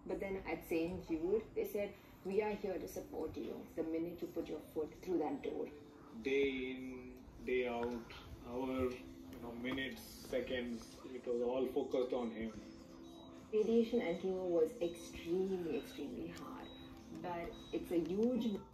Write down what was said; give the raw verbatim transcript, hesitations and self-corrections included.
But then at Saint Jude, they said, we are here to support you the minute you put your foot through that door. Day in, day out, hour, you know, minutes, seconds, it was all focused on him. Radiation and chemo was extremely, extremely hard, but it's a huge